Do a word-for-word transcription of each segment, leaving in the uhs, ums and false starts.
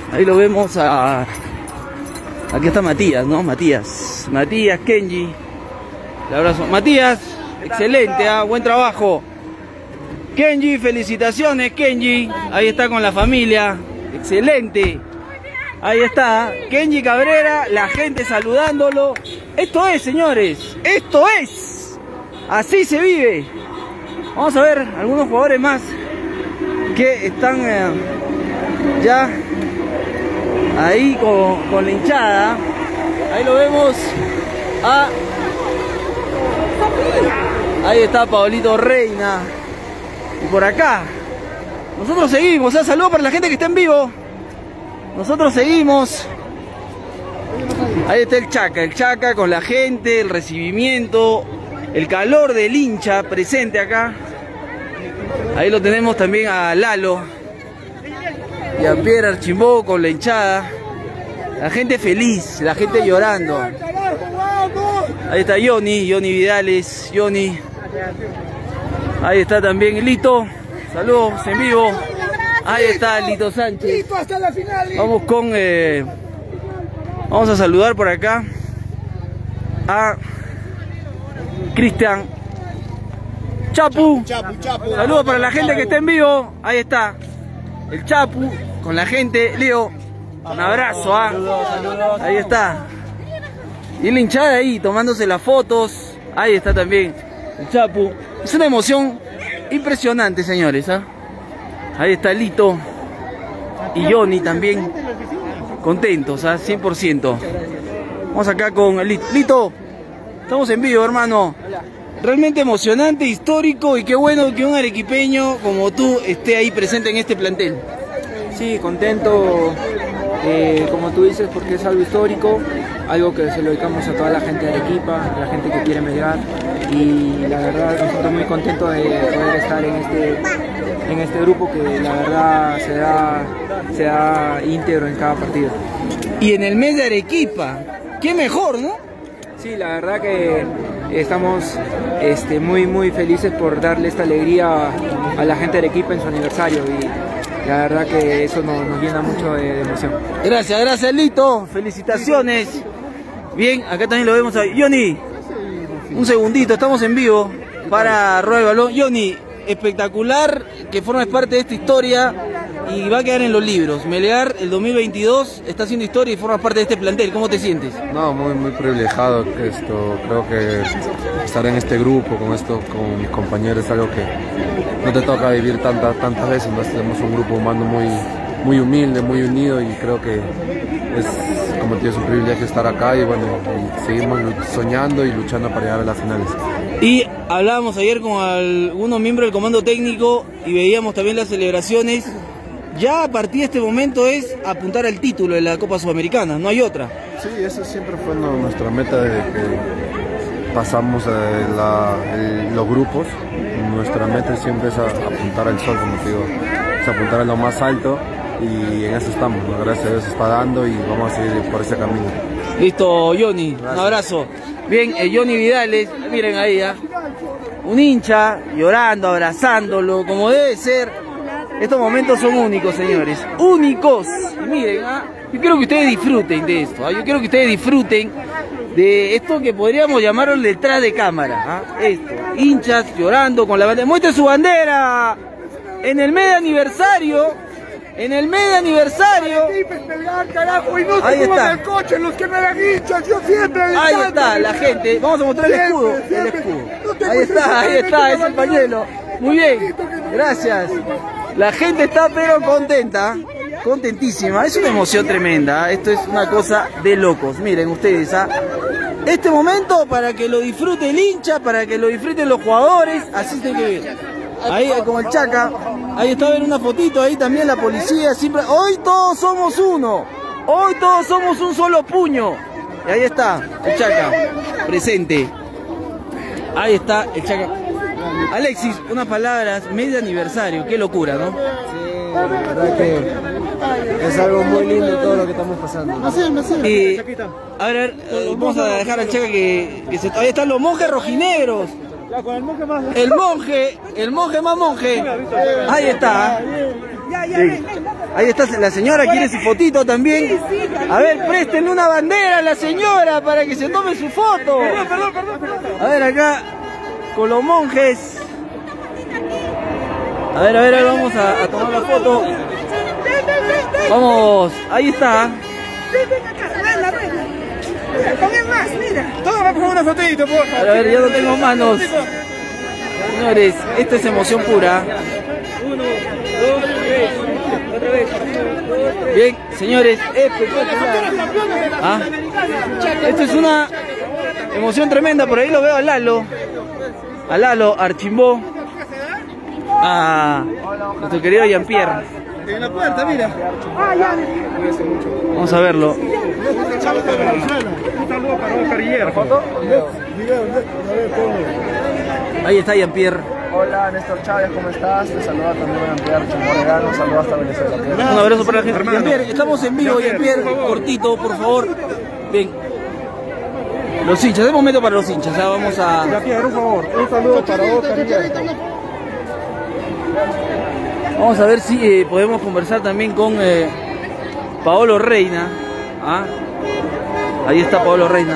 Ahí lo vemos a... Aquí está Matías, ¿no? Matías. Matías, Kenji. El abrazo. Matías, excelente, ¿eh? Buen trabajo. Kenji, felicitaciones, Kenji. Ahí está con la familia. Excelente. Ahí está, Kenji Cabrera, la gente saludándolo. Esto es, señores. Esto es. Así se vive. Vamos a ver algunos jugadores más que están eh, ya ahí con, con la hinchada. Ahí lo vemos a... Ahí está Pablito Reina. Y por acá nosotros seguimos, ¿eh? Saludos para la gente que está en vivo. Nosotros seguimos. Ahí está el Chaca, el Chaca con la gente, el recibimiento, el calor del hincha presente acá. Ahí lo tenemos también a Lalo y a Pierre Archimbó con la hinchada. La gente feliz, la gente llorando. Ahí está Johnny, Johnny Vidales, Johnny. Ahí está también Lito. Saludos en vivo. Ahí está Lito Sánchez. Vamos con... Eh, vamos a saludar por acá a Cristian Chapu. Saludos para la gente que está en vivo. Ahí está el Chapu con la gente. Leo, un abrazo. ¿Ah? Ahí está. Y la hinchada ahí tomándose las fotos. Ahí está también el Chapu. Es una emoción impresionante, señores. ¿Ah? Ahí está Lito y Johnny también contentos, ¿ah? cien por ciento. Vamos acá con Lito. Lito, estamos en vivo, hermano. Realmente emocionante, histórico, y qué bueno que un arequipeño como tú esté ahí presente en este plantel. Sí, contento, eh, como tú dices, porque es algo histórico, algo que se lo dedicamos a toda la gente de Arequipa, a la gente que quiere Melgar, y la verdad estoy muy contento de poder estar en este, en este grupo que la verdad se da, se da íntegro en cada partido. Y en el mes de Arequipa, qué mejor, ¿no? Sí, la verdad que estamos este, muy muy felices por darle esta alegría a, a la gente de Arequipa en su aniversario, y la verdad que eso nos, nos llena mucho de, de emoción. Gracias, gracias Lito, felicitaciones. Bien, acá también lo vemos a Johnny. Un segundito, estamos en vivo para Rueda de Balón. Johnny, espectacular que formes parte de esta historia y va a quedar en los libros. Melgar el dos mil veintidós está haciendo historia y formas parte de este plantel. ¿Cómo te sientes? No, muy muy privilegiado. Esto, creo que estar en este grupo con esto, con mis compañeros, es algo que no te toca vivir tantas tantas veces. Entonces, tenemos un grupo humano muy muy humilde, muy unido, y creo que es, como te digo, es un privilegio estar acá, y bueno, y seguimos soñando y luchando para llegar a las finales. Y hablábamos ayer con algunos miembros del comando técnico y veíamos también las celebraciones. Ya a partir de este momento es apuntar al título de la Copa Sudamericana, no hay otra. Sí, esa siempre fue no, nuestra meta desde que pasamos eh, la, el, los grupos. Nuestra meta siempre es a, apuntar al sol, como te digo, es apuntar a lo más alto, y en eso estamos, ¿no? Gracias a Dios está dando y vamos a seguir por ese camino. Listo, Johnny, gracias. Un abrazo. Bien, eh, Johnny Vidales, miren ahí, ¿eh? Un hincha llorando, abrazándolo, como debe ser. Estos momentos son únicos, señores, únicos. Y miren, ¿ah? Yo quiero que ustedes disfruten de esto, ¿ah? Yo quiero que ustedes disfruten de esto que podríamos llamarlo el detrás de cámara, ¿ah? Esto, hinchas llorando con la bandera. ¡Muestre su bandera! En el medio aniversario. En el medio aniversario. Ahí está. Ahí está la gente. Vamos a mostrar el escudo. El escudo. Ahí está, ahí está, es el pañuelo. Muy bien, gracias. La gente está pero contenta, contentísima. Es una emoción tremenda. Esto es una cosa de locos. Miren ustedes, ¿ah? Este momento para que lo disfrute el hincha, para que lo disfruten los jugadores. Así se que ver. Ahí como el Chaca. Ahí está, ver una fotito, ahí también la policía. Siempre. Hoy todos somos uno. Hoy todos somos un solo puño. Y ahí está el Chaca, presente. Ahí está el Chaca. Alexis, unas palabras, medio aniversario, qué locura, ¿no? Sí, la verdad que es algo muy lindo todo lo que estamos pasando. Y, a ver, eh, vamos a dejar al Chaca que, que se... Ahí están los monjes rojinegros. El monje, el monje más monje. Ahí está. Bien. Ahí está la señora, quiere su fotito también. A ver, préstenle una bandera a la señora para que se tome su foto. A ver acá, con los monjes. A ver, a ver, vamos a, a tomar la foto. Vamos, ahí está. Pongan más, mira. Todos vamos a una fotito, por favor. A ver, ya no tengo manos. Señores, esto es emoción pura. Uno, dos, tres. Otra vez. Bien, señores, espectacular. ¿Ah? Esto es una emoción tremenda. Por ahí lo veo a Lalo. A Lalo, Archimbó. A nuestro querido Jean-Pierre. En la puerta, mira. Vamos a verlo. Un saludo para Oscar Hierro. ¿Foto? Ahí está Jean-Pierre. Hola, Néstor Chávez, ¿cómo estás? Te saluda también Jean-Pierre Chimoregano, un saludo hasta Venezuela. Un abrazo para la gente. Jean-Pierre, estamos en vivo, Jean-Pierre, cortito, por favor. Bien. Los hinchas, de momento para los hinchas, ya vamos a... Jean-Pierre, un favor, un saludo para Oscar Hierro. Vamos a ver si eh, podemos conversar también con eh, Paolo Reina. ¿Ah? Ahí está Paolo Reina.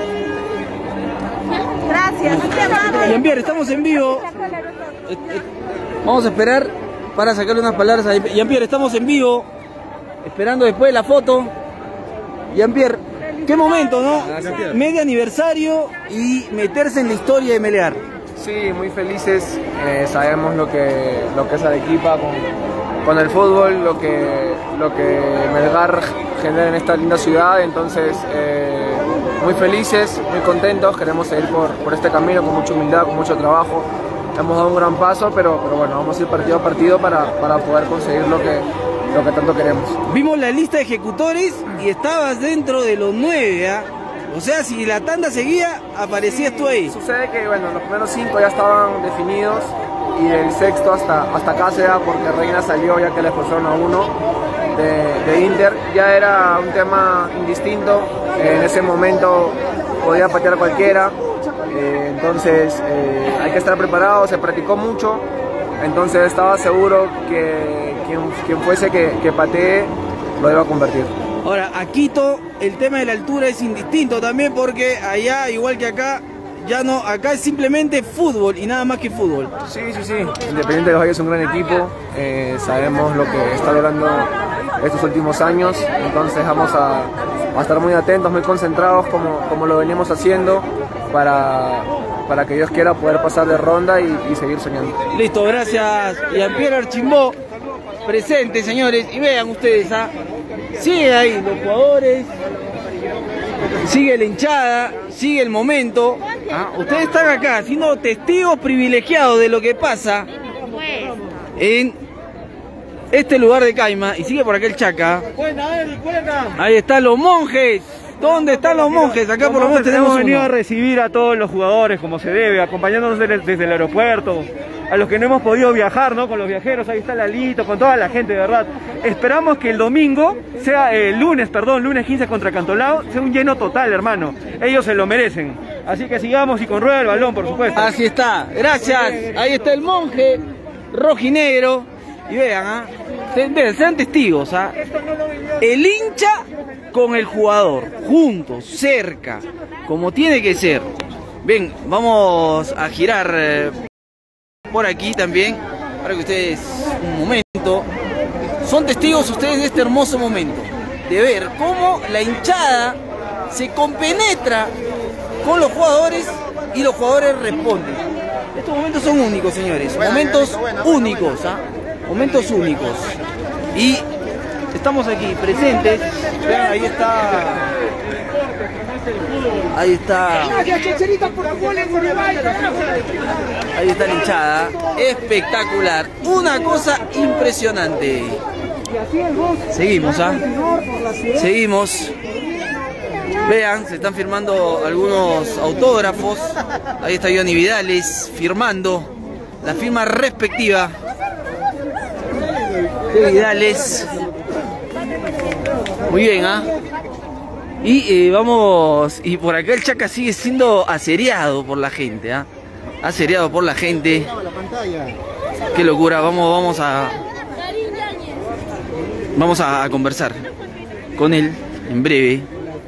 Gracias. Jean-Pierre, estamos en vivo. Eh, eh, vamos a esperar para sacarle unas palabras a Jean-Pierre. Estamos en vivo, esperando después la foto. Jean-Pierre, qué momento, ¿no? Medio aniversario y meterse en la historia de Melgar. Sí, muy felices, eh, sabemos lo que, lo que es Arequipa con, con el fútbol, lo que, lo que Melgar genera en esta linda ciudad, entonces eh, muy felices, muy contentos, queremos seguir por, por este camino con mucha humildad, con mucho trabajo, hemos dado un gran paso, pero, pero bueno, vamos a ir partido a partido para, para poder conseguir lo que, lo que tanto queremos. Vimos la lista de ejecutores y estabas dentro de los nueve, ¿eh? O sea, si la tanda seguía, aparecías tú ahí. Sucede que, bueno, los primeros cinco ya estaban definidos y el sexto hasta, hasta acá se da porque Reina salió ya que le expulsaron a uno de, de Inter. Ya era un tema indistinto, en ese momento podía patear cualquiera, eh, entonces eh, hay que estar preparado, se practicó mucho, entonces estaba seguro que quien, quien fuese que, que patee lo iba a convertir. Ahora, a Quito el tema de la altura es indistinto también porque allá, igual que acá, ya no, acá es simplemente fútbol y nada más que fútbol. Sí, sí, sí. Independiente de los Valles es un gran equipo, eh, sabemos lo que está logrando estos últimos años, entonces vamos a, a estar muy atentos, muy concentrados como, como lo venimos haciendo para, para que Dios quiera poder pasar de ronda y, y seguir soñando. Listo, gracias Jean-Pierre Archimbó, presente señores, y vean ustedes, ¿ah? Sigue ahí los jugadores, sigue la hinchada, sigue el momento. ¿Ah? Ustedes están acá siendo testigos privilegiados de lo que pasa en este lugar de Caima. Y sigue por acá el Chaca. Ahí están los monjes. ¿Dónde están los monjes? Acá por lo menos tenemos hemos venido uno. a recibir a todos los jugadores como se debe, acompañándonos desde, desde el aeropuerto, a los que no hemos podido viajar, ¿no? Con los viajeros, ahí está Lalito, con toda la gente, de verdad. Esperamos que el domingo, sea el lunes, perdón, lunes quince contra Cantolao, sea un lleno total, hermano. Ellos se lo merecen. Así que sigamos y con rueda el balón, por supuesto. Así está, gracias. Ahí está el monje rojinegro. Y vean, ¿ah? Vean, sean testigos, ¿ah? El hincha con el jugador, juntos, cerca, como tiene que ser. Bien, vamos a girar eh, por aquí también, para que ustedes, un momento, son testigos ustedes de este hermoso momento, de ver cómo la hinchada se compenetra con los jugadores y los jugadores responden. Estos momentos son únicos, señores, momentos únicos, ¿ah? Momentos únicos. Y estamos aquí presentes. Vean, ahí está. Ahí está. Ahí está la hinchada. Espectacular. Una cosa impresionante. Seguimos, ¿ah? Seguimos. Vean, se están firmando algunos autógrafos. Ahí está Johnny Vidales firmando la firma respectiva de Vidales. Muy bien, ¿ah? ¿eh? Y eh, vamos, y por acá el Chaca sigue siendo asediado por la gente, ¿ah? ¿eh? Asediado por la gente. Qué locura, vamos, vamos a... Vamos a, a conversar con él en breve.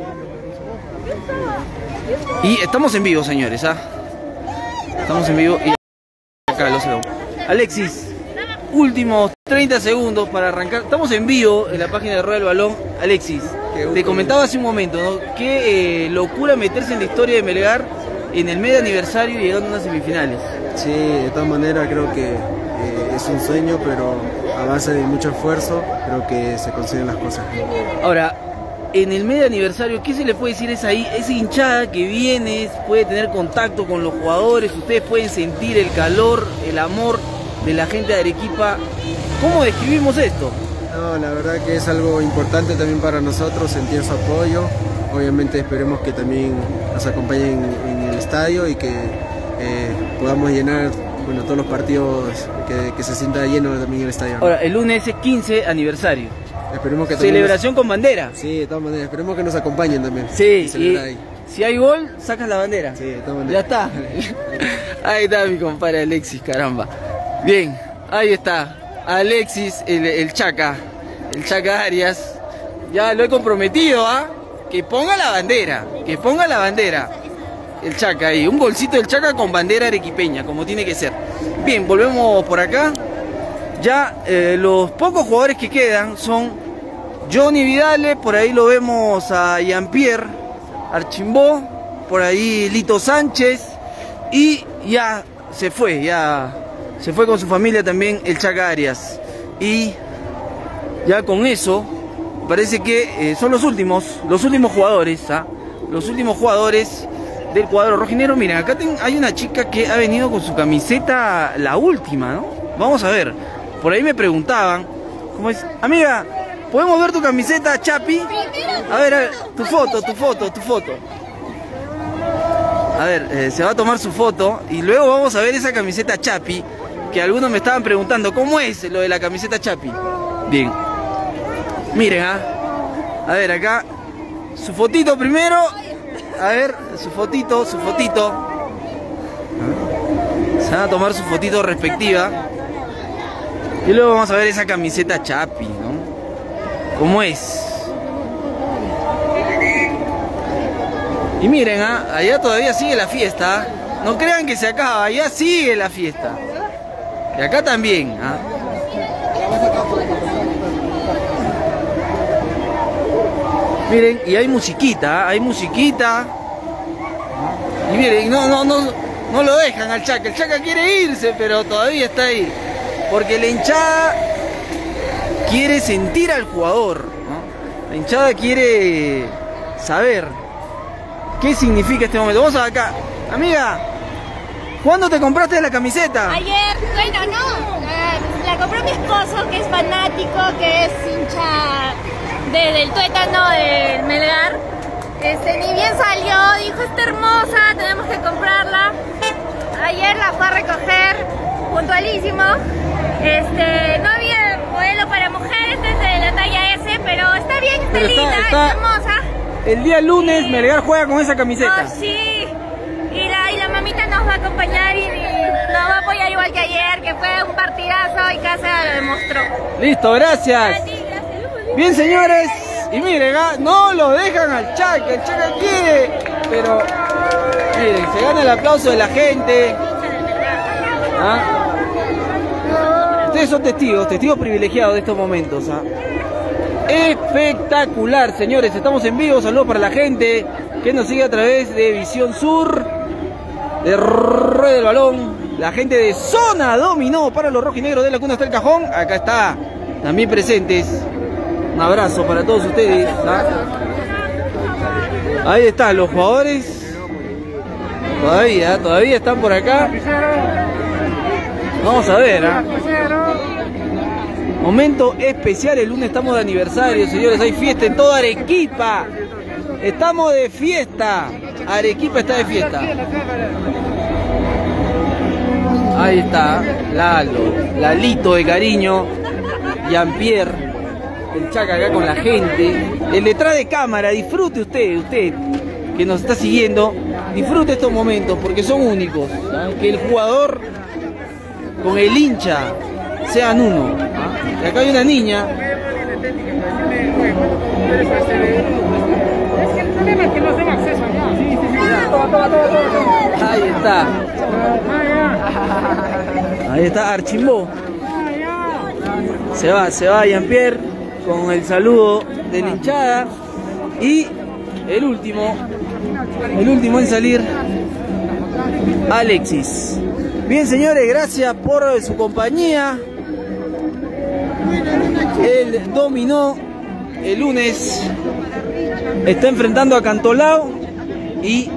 Y estamos en vivo, señores, ¿ah? Estamos en vivo y acá lo sabemos. Alexis, últimos treinta segundos para arrancar. Estamos en vivo en la página de Rueda del Balón. Alexis, te comentaba hace un momento, ¿no? Qué eh, locura meterse en la historia de Melgar en el medio aniversario y llegando a unas semifinales. Sí, de todas maneras creo que eh, es un sueño, pero a base de mucho esfuerzo creo que se consiguen las cosas. Ahora, en el medio aniversario, ¿qué se le puede decir a esa, esa hinchada que viene, puede tener contacto con los jugadores, ustedes pueden sentir el calor, el amor de la gente de Arequipa? ¿Cómo describimos esto? No, la verdad que es algo importante también para nosotros, sentir su apoyo. Obviamente esperemos que también nos acompañen en el estadio y que eh, podamos llenar, bueno, todos los partidos, que, que se sienta lleno también el estadio, ¿no? Ahora, el lunes es quince aniversario. Esperemos que celebración nos... con bandera. Sí, de todas maneras, esperemos que nos acompañen también. Sí, y y ahí. Si hay gol, sacas la bandera. Sí, de todas maneras. Ya está. Ahí está mi compadre Alexis, caramba. Bien, ahí está. Alexis, el, el Chaca. El Chaca Arias. Ya lo he comprometido, ¿ah? ¿eh? Que ponga la bandera. Que ponga la bandera. El Chaca ahí. Un golcito del Chaca con bandera arequipeña, como tiene que ser. Bien, volvemos por acá. Ya eh, los pocos jugadores que quedan son Johnny Vidale, por ahí lo vemos a Jean-Pierre Archimbó, por ahí Lito Sánchez, y ya se fue, ya se fue con su familia también el Chaca Arias. Y ya con eso, parece que eh, son los últimos, los últimos jugadores, ¿ah? Los últimos jugadores del cuadro rojinegro. Miren, acá ten, hay una chica que ha venido con su camiseta, la última, ¿no? Vamos a ver. Por ahí me preguntaban, ¿cómo es? Amiga, ¿podemos ver tu camiseta, Chapi? A ver, a ver, tu foto, tu foto, tu foto. A ver, eh, se va a tomar su foto y luego vamos a ver esa camiseta Chapi, que algunos me estaban preguntando, ¿cómo es lo de la camiseta Chapi? Bien. Miren, ¿ah? A ver, acá, su fotito primero. A ver, su fotito, su fotito. Se van a tomar su fotito respectiva. Y luego vamos a ver esa camiseta Chapi, ¿no? ¿Cómo es? Y miren, ¿ah? Allá todavía sigue la fiesta. No crean que se acaba, allá sigue la fiesta. Y acá también, ¿ah? Miren, y hay musiquita, ¿ah? Hay musiquita. Y miren, no, no, no, no lo dejan al Chaca. El Chaca quiere irse, pero todavía está ahí. Porque la hinchada quiere sentir al jugador, ¿no? La hinchada quiere saber qué significa este momento. Vamos acá. Amiga, ¿cuándo te compraste la camiseta? Ayer, bueno, no. Uh, la compró mi esposo, que es fanático, que es hincha de, del tuétano del Melgar. Este, ni bien salió, dijo, está hermosa, tenemos que comprarla. Ayer la fue a recoger, puntualísimo. Este, no había modelo para mujeres desde la talla S, pero está bien, está pero linda, está, está, está hermosa. El día lunes y... Melgar juega con esa camiseta. Oh, sí, y la, y la mamita nos va a acompañar y, y nos va a apoyar igual que ayer, que fue un partidazo y Casa lo demostró. Listo, gracias. Ti, gracias. Bien, señores, y miren, ¿eh? No lo dejan al Chaca, el Chaca quiere, pero miren, se gana el aplauso de la gente. ¿Ah? Ustedes son testigos, testigos privilegiados de estos momentos, ¿ah? Espectacular, señores, estamos en vivo. Saludos para la gente que nos sigue a través de Visión Sur, de Rueda del Balón, la gente de Zona Dominó para los rojinegros de la cuna hasta el cajón. Acá está, también presentes. Un abrazo para todos ustedes, ¿ah? Ahí están los jugadores. Todavía, todavía están por acá. Vamos a ver, ¿eh? Momento especial, el lunes estamos de aniversario, señores, hay fiesta en toda Arequipa. Estamos de fiesta. Arequipa está de fiesta. Ahí está, Lalo, Lalito de cariño, Jean-Pierre, el Chaca acá con la gente. El detrás de cámara, disfrute usted, usted que nos está siguiendo, disfrute estos momentos porque son únicos, ¿sabes? Que el jugador con el hincha sean uno. Y acá hay una niña Es que el problema es que no tengo acceso allá. Sí, sí, sí. Toma, toma, toma, toma. Ahí está. Ahí está Archimbó. Se va, se va Jean-Pierre con el saludo de la hinchada. Y el último, el último en salir, Alexis. Bien, señores, gracias por su compañía. El dominó el lunes está enfrentando a Cantolao y,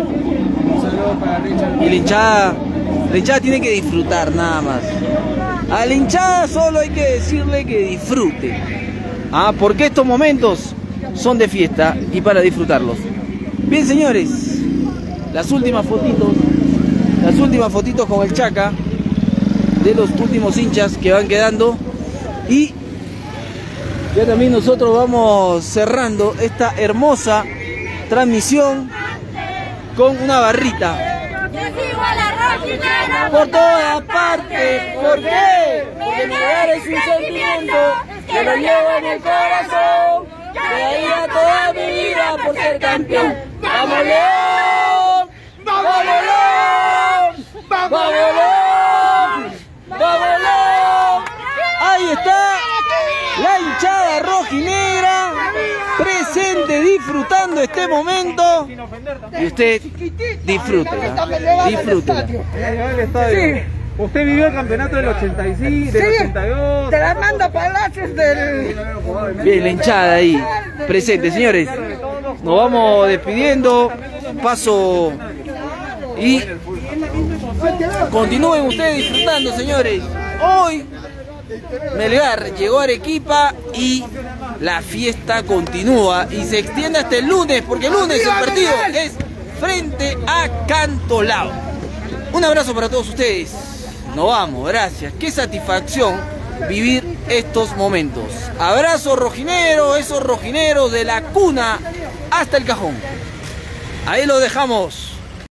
y la hinchada, la hinchada tiene que disfrutar nada más. A la hinchada solo hay que decirle que disfrute. Ah, porque estos momentos son de fiesta y para disfrutarlos. Bien, señores, las últimas fotitos, las últimas fotitos con el Chaca de los últimos hinchas que van quedando. Y ya también nosotros vamos cerrando esta hermosa transmisión con una barrita. Yo sigo a la Rojinegro Por todas partes, ¿por qué? Porque Melgar es un sentimiento que lo llevo en el corazón. Que daría toda mi vida por ser campeón. ¡Vamos, León! ¡Vamos, León! ¡Vamos, León! ¡Vamos, León! Ahí está la hinchada rojinegra presente, disfrutando este momento. Y usted disfrútela, disfrútela. Sí. Usted vivió el campeonato del ochenta y seis, del ochenta y dos. Te la mando a Palacios del... Bien, la hinchada ahí, presente, señores. Nos vamos despidiendo. Paso y continúen ustedes disfrutando, señores. Hoy Melgar llegó a Arequipa y la fiesta continúa y se extiende hasta el lunes, porque el lunes el partido es frente a Cantolao. Un abrazo para todos ustedes. Nos vamos, gracias. Qué satisfacción vivir estos momentos. Abrazo rojinero, esos rojineros de la cuna hasta el cajón. Ahí lo dejamos.